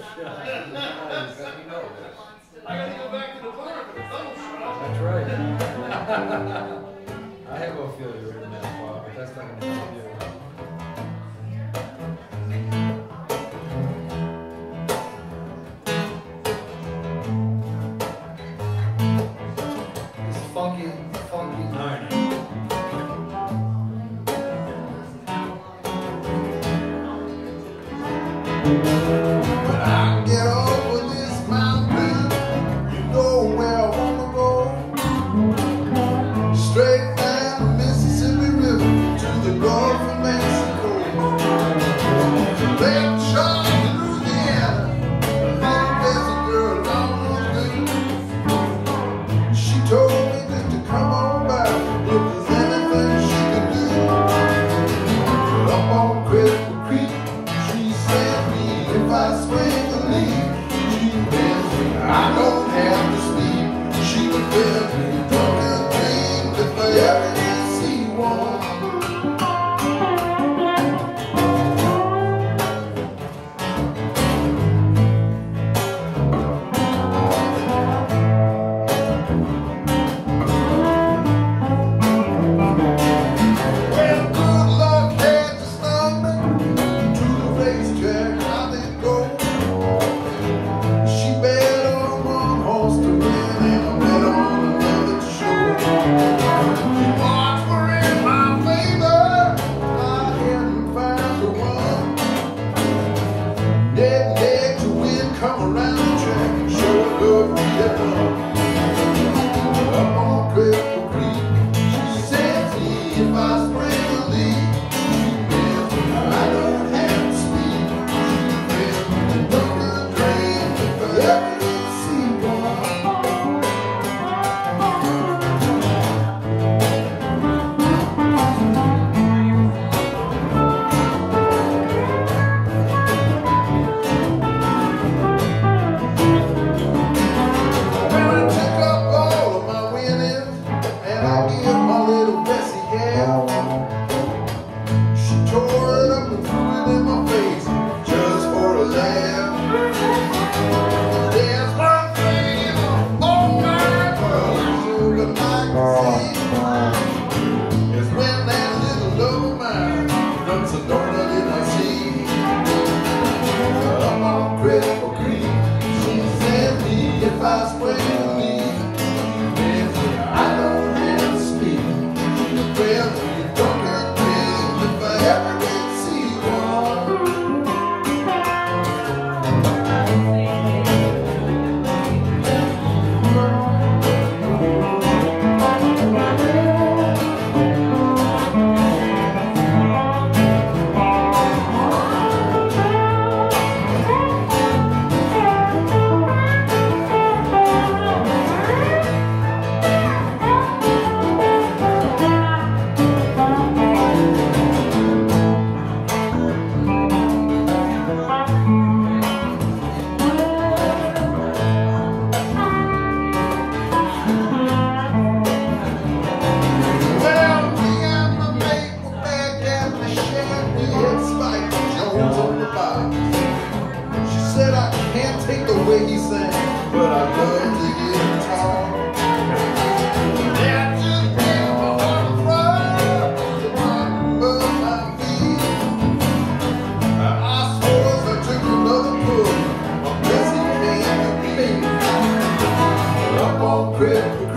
I gotta go back to the bar for the double shot. That's right. I have Ophelia written that far, but that's not going to help you. It's funky learning. When I get over this mountain, you know where I wanna go. Straight down the Mississippi River to the Gulf of Mexico. Lake Charles, Louisiana, there's a girl down the way. She told me just to come on by, if there's anything she can do. Up on Cripple Creek, she sent me if I swing a lead. She tells me I don't have to speak. She would tell me drunk and dream if I ever did see one. Well, good luck had to stop me to the racetrack. How they go? She bet on one horse to win, and I bet on another to show. The odds were in my favor. I hadn't found the one. Dead leg to win, come around the track and show a good get run. Up on Cripple Creek, she says me if I spring a lead. She tells me I don't have to speak. She tells me don't dream if I ever did see one. Well, I took up all of my winnings and I give my little Bessie hell. She tore it up and threw it in my face just for a laugh. There's one thing on my world I like to see, is when that little love of mine dumps a donut in my seat. Up on Cripple Creek, she sent me if I spring a lead. I don't have to speak. Well, you don't get dream if I ever did see one. Well, me and my mate were back at the shed. We had Spike Jones on the box. She said I can't take the way he sang, but I love to hear him talk. That just gave my heart a throb, the bottom of my feet. I suppose I took another pull, my Bessie came to me. Up on Cripple